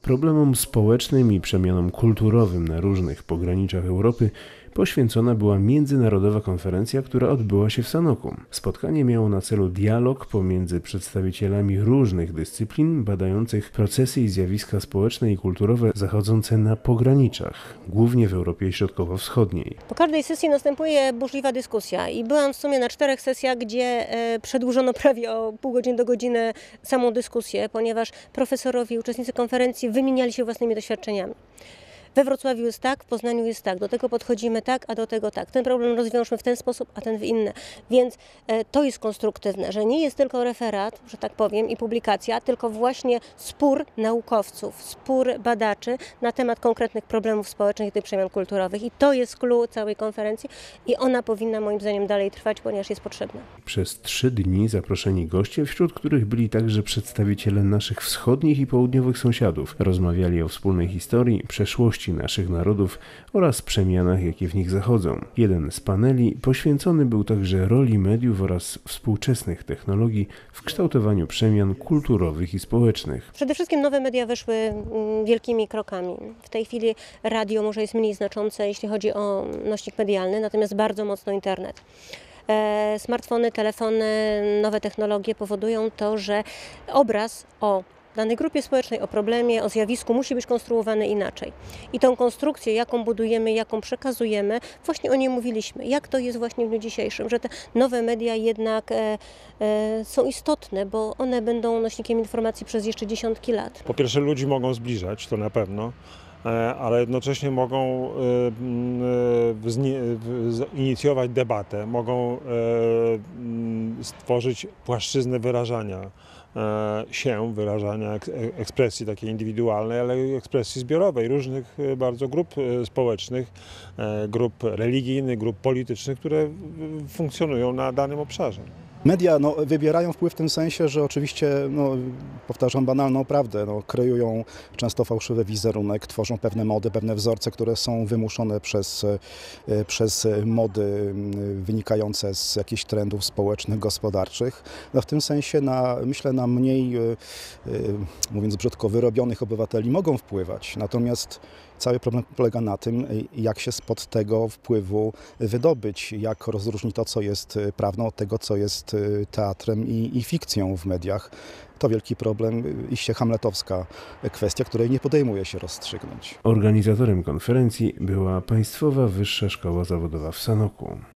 Problemom społecznym i przemianom kulturowym na różnych pograniczach Europy poświęcona była międzynarodowa konferencja, która odbyła się w Sanoku. Spotkanie miało na celu dialog pomiędzy przedstawicielami różnych dyscyplin badających procesy i zjawiska społeczne i kulturowe zachodzące na pograniczach, głównie w Europie Środkowo-Wschodniej. Po każdej sesji następuje burzliwa dyskusja i byłam w sumie na 4 sesjach, gdzie przedłużono prawie o pół godziny do godziny samą dyskusję, ponieważ profesorowie, uczestnicy konferencji wymieniali się własnymi doświadczeniami. We Wrocławiu jest tak, w Poznaniu jest tak, do tego podchodzimy tak, a do tego tak. Ten problem rozwiążmy w ten sposób, a ten w inny. Więc to jest konstruktywne, że nie jest tylko referat, że tak powiem, i publikacja, tylko właśnie spór naukowców, spór badaczy na temat konkretnych problemów społecznych i tych przemian kulturowych. I to jest clou całej konferencji i ona powinna moim zdaniem dalej trwać, ponieważ jest potrzebna. Przez 3 dni zaproszeni goście, wśród których byli także przedstawiciele naszych wschodnich i południowych sąsiadów, rozmawiali o wspólnej historii, przeszłości naszych narodów oraz przemianach, jakie w nich zachodzą. Jeden z paneli poświęcony był także roli mediów oraz współczesnych technologii w kształtowaniu przemian kulturowych i społecznych. Przede wszystkim nowe media weszły wielkimi krokami. W tej chwili radio może jest mniej znaczące, jeśli chodzi o nośnik medialny, natomiast bardzo mocno internet. Smartfony, telefony, nowe technologie powodują to, że obraz o danej grupie społecznej, o problemie, o zjawisku musi być konstruowany inaczej. I tą konstrukcję, jaką budujemy, jaką przekazujemy, właśnie o niej mówiliśmy. Jak to jest właśnie w dniu dzisiejszym, że te nowe media jednak są istotne, bo one będą nośnikiem informacji przez jeszcze dziesiątki lat. Po pierwsze, ludzi mogą zbliżać, to na pewno, ale jednocześnie mogą inicjować debatę, mogą stworzyć płaszczyznę wyrażania ekspresji takiej indywidualnej, ale i ekspresji zbiorowej różnych bardzo grup społecznych, grup religijnych, grup politycznych, które funkcjonują na danym obszarze. Media wybierają wpływ w tym sensie, że oczywiście, powtarzam banalną prawdę, kreują często fałszywy wizerunek, tworzą pewne mody, pewne wzorce, które są wymuszone przez mody wynikające z jakichś trendów społecznych, gospodarczych. W tym sensie myślę na mniej, mówiąc brzydko, wyrobionych obywateli mogą wpływać. Natomiast cały problem polega na tym, jak się spod tego wpływu wydobyć, jak rozróżnić to, co jest prawdą, od tego, co jest teatrem i fikcją w mediach. To wielki problem, iście hamletowska kwestia, której nie podejmuje się rozstrzygnąć. Organizatorem konferencji była Państwowa Wyższa Szkoła Zawodowa w Sanoku.